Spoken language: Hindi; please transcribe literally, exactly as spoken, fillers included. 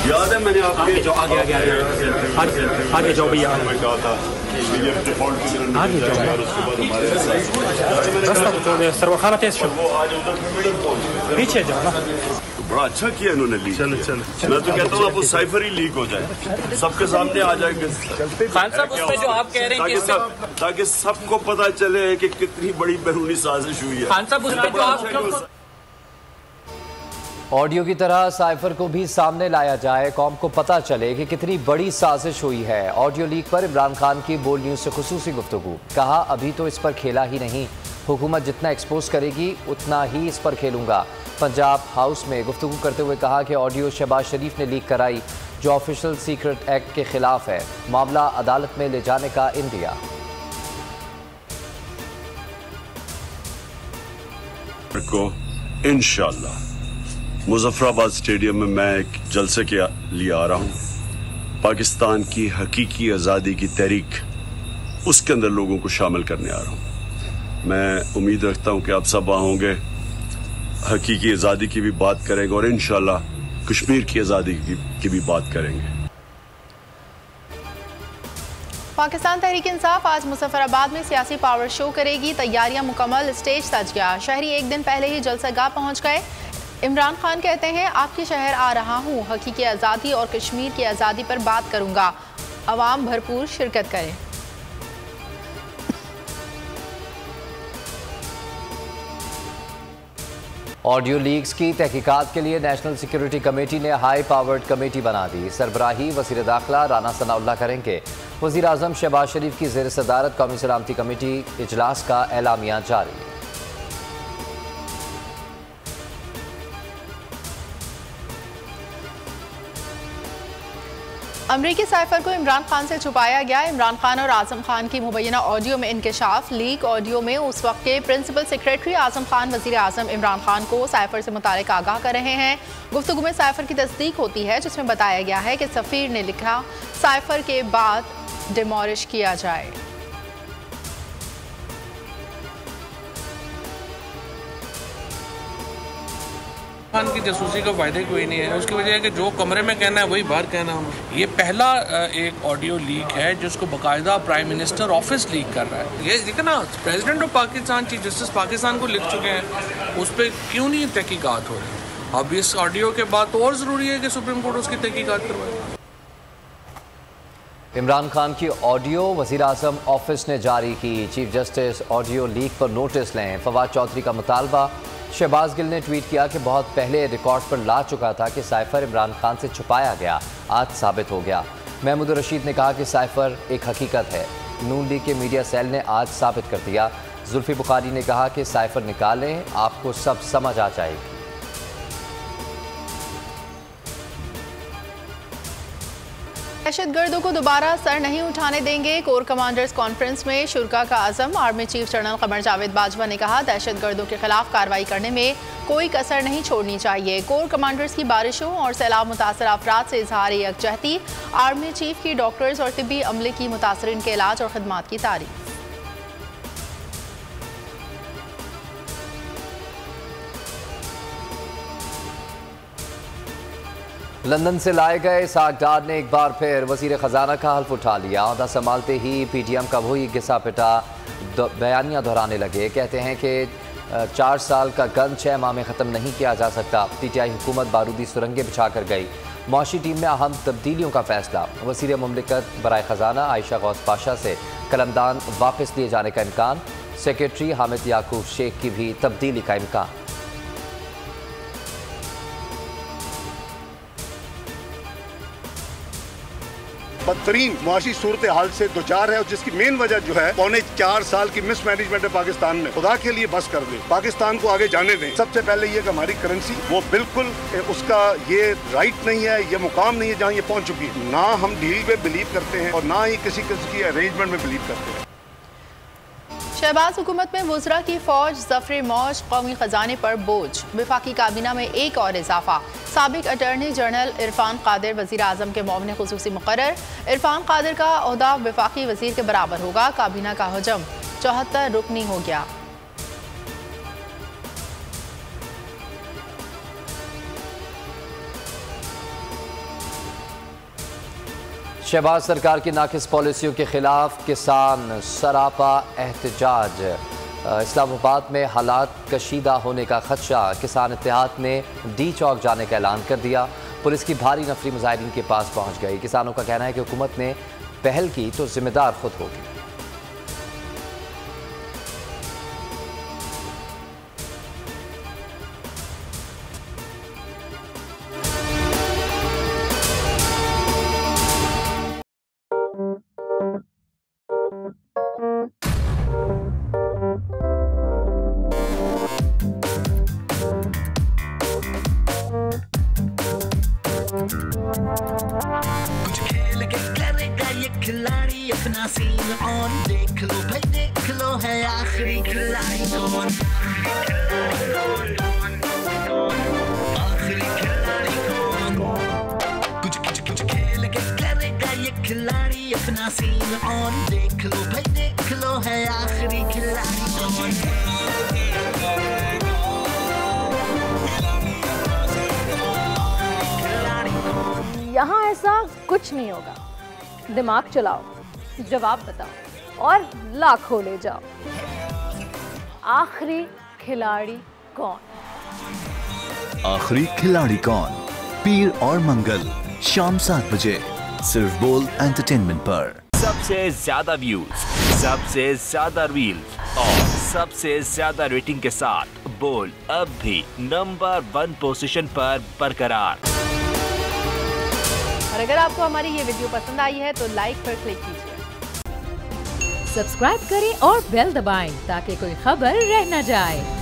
याद है मैंने आपके आगे जाओ आगे आगे आगे आगे आगे जाओ भैया कहा था ये डिफॉल्ट आगे जाओ रास्ता तो छोड़ दे सरवखाना तेज शो वो आज उधर पीछे जाओ ना। बड़ा अच्छा किया इन्होंने लीक। चलो चलो मैं तो कहता हूँ अब वो साइफर ही लीक हो जाए, सबके सामने आ जाएंगे खान साहब उसमें जो आप कह रहे हैं ताकि सब ताकि सबको पता चले कि कितनी बड़ी बैरूनी साजिश हुई है। खान साहब उसमें जो आप ऑडियो की तरह साइफर को भी सामने लाया जाए, कौम को पता चले कि कितनी बड़ी साजिश हुई है। ऑडियो लीक पर इमरान खान की बोल्ड न्यूज से खुसूसी गुफ्तगू, कहा अभी तो इस पर खेला ही नहीं, हुकूमत जितना एक्सपोज करेगी उतना ही इस पर खेलूंगा। पंजाब हाउस में गुफ्तगू करते हुए कहा कि ऑडियो शहबाज शरीफ ने लीक कराई जो ऑफिशियल सीक्रेट एक्ट के खिलाफ है, मामला अदालत में ले जाने का इंडिया। को इंशाअल्लाह मुजफ्फराबाद स्टेडियम में मैं एक जलसे के लिए आ रहा हूँ, पाकिस्तान की हकीकी आज़ादी की तहरीक, उसके अंदर लोगों को शामिल करने आ रहा हूँ। मैं उम्मीद रखता हूँ कि आप सब वहाँ होंगे, हकीकी आज़ादी की भी बात करेंगे और इंशाअल्लाह कश्मीर की आज़ादी की, की भी बात करेंगे। पाकिस्तान तहरीक इंसाफ आज मुजफ्फराबाद में सियासी पावर शो करेगी, तैयारियां मुकम्मल, स्टेज सज गया, शहरी एक दिन पहले ही जलसागाह पहुंच गए। इमरान खान कहते हैं आपके शहर आ रहा हूं, हकीकी आज़ादी और कश्मीर की आज़ादी पर बात करूंगा, अवाम भरपूर शिरकत करें। ऑडियो लीक्स की तहकीकात के लिए नेशनल सिक्योरिटी कमेटी ने हाई पावर्ड कमेटी बना दी, सरबराही वज़ीर दाखिला राना सनाउल्लाह करेंगे। वज़ीर आज़म शहबाज शरीफ की ज़ेर सदारत कौमी सलामती कमेटी इजलास का एलामिया जारी। अमरीकी साइफर को इमरान खान से छुपाया गया, इमरान खान और आजम खान की मुबैना ऑडियो में इंकशाफ। लीक ऑडियो में उस वक्त के प्रिंसिपल सेक्रेटरी आजम खान वज़ीर आज़म इमरान खान को साइफर से मुतालिक आगाह कर रहे हैं। गुफ्तगू में साइफर की तस्दीक होती है जिसमें बताया गया है कि सफ़ीर ने लिखा साइफर के बाद डिमोलिश किया जाए। खान की जासूसी का फायदा कोई नहीं है, उसकी वजह है कि जो कमरे में कहना है वही बाहर कहना है। ये पहला एक ऑडियो लीक है जिसको बाकायदा प्राइम मिनिस्टर ऑफिस लीक कर रहा है। ये देखो ना, president of Pakistan, chief justice Pakistan को लिख चुके हैं, उस पर क्यों नहीं तहकीकात हो रही? अब इस ऑडियो के बाद तो और ज़रूरी है कि सुप्रीम कोर्ट उसकी तहकीकात करवाए। इमरान खान की ऑडियो वज़ीर आज़म ऑफिस ने जारी की, चीफ जस्टिस ऑडियो लीक पर नोटिस लें। फवाद चौधरी का मुतालबा। शहबाज गिल ने ट्वीट किया कि बहुत पहले रिकॉर्ड पर ला चुका था कि साइफर इमरान खान से छुपाया गया, आज साबित हो गया। महमूद रशीद ने कहा कि साइफर एक हकीकत है, नून लीग के मीडिया सेल ने आज साबित कर दिया। जुल्फी बुखारी ने कहा कि साइफर निकालें, आपको सब समझ आ जाएगी। दहशतगर्दों को दोबारा सर नहीं उठाने देंगे, कोर कमांडर्स कॉन्फ्रेंस में शुरा का आज़म। Army chief general Qamar Javed Bajwa ने कहा दहशतगर्दों के खिलाफ कार्रवाई करने में कोई कसर नहीं छोड़नी चाहिए। कोर कमांडर्स की बारिशों और सैलाब मुतासर अफराद से इजहार यकजहती। आर्मी चीफ की डॉक्टर्स और तिब्बी अमले की मुतासरीन के इलाज और खदमात की तारीफ। लंदन से लाए गए इसहाक डार ने एक बार फिर वजीर खजाना का हल्फ उठा लिया। ओहदा संभालते ही पीटीएम का वही घिसा पिटा बयानियां दोहराने लगे। कहते हैं कि चार साल का गन छः माह में ख़त्म नहीं किया जा सकता। पीटीआई हुकूमत बारूदी सुरंगें बिछा कर गई। मुआशी टीम में अहम तब्दीलियों का फैसला। वज़ीर मुमलिकत बराए ख़जाना आयशा गौस पाशा से कलमदान वापस लिए जाने का इम्कान। सेक्रेटरी हामिद याकूब शेख की भी तब्दीली का इम्कान। बदतरीन मुआशी सूरत हाल से दो चार है और जिसकी मेन वजह जो है पौने चार साल की मिस मैनेजमेंट है पाकिस्तान में। खुदा के लिए बस कर दे, पाकिस्तान को आगे जाने दें। सबसे पहले ये कि हमारी करेंसी वो बिल्कुल उसका ये राइट नहीं है, ये मुकाम नहीं है जहाँ ये पहुँच चुकी है। ना हम डील में बिलीव करते हैं और ना ही किसी किसी की अरेंजमेंट में बिलीव करते हैं। शहबाज हुकूमत में वुज़रा की फौज ज़फ़र मौज, कौमी ख़जाने पर बोझ। वफाकी काबीना में एक और इजाफा। साबिक अटॉर्नी जनरल इरफान कादिर वज़ीर आज़म के मोमिन ख़ुसूसी मुक़र्रर। इरफान कादिर का ओहदा वफाकी वज़ीर के बराबर होगा। काबीना का हजम चौहत्तर रुकनी हो गया। शहबाज सरकार की नाकिस पॉलिसियों के खिलाफ किसान सरापा एहतजाज। इस्लामाबाद में हालात कशीदा होने का खदशा। किसान इत्तेहाद ने डी चौक जाने का ऐलान कर दिया। पुलिस की भारी नफरी मुजाहिदीन के पास पहुंच गई। किसानों का कहना है कि हुकूमत ने पहल की तो जिम्मेदार खुद होगी। कुछ खेल के करेगा ये खिलाड़ी अपना सीन ऑन। देख लो भाई देख लो है आखिरी खिलाड़ी कौन। आखिरी खिलाड़ी कौन। कुछ कुछ कुछ खेल के करेगा ये खिलाड़ी अपना सीन ऑन। देख लो भाई देख लो है आखिरी खिलाड़ी कौन। यहाँ ऐसा कुछ नहीं होगा। दिमाग चलाओ, जवाब बताओ और लाखों ले जाओ। आखिरी खिलाड़ी कौन? आखिरी खिलाड़ी कौन? पीर और मंगल शाम सात बजे सिर्फ बोल एंटरटेनमेंट पर। सबसे ज्यादा व्यूज, सबसे ज्यादा रील्स और सबसे ज्यादा रेटिंग के साथ बोल अब भी नंबर वन पोजीशन पर बरकरार। और अगर आपको हमारी ये वीडियो पसंद आई है तो लाइक पर क्लिक कीजिए। सब्सक्राइब करें और बेल दबाएं ताकि कोई खबर रह न जाए।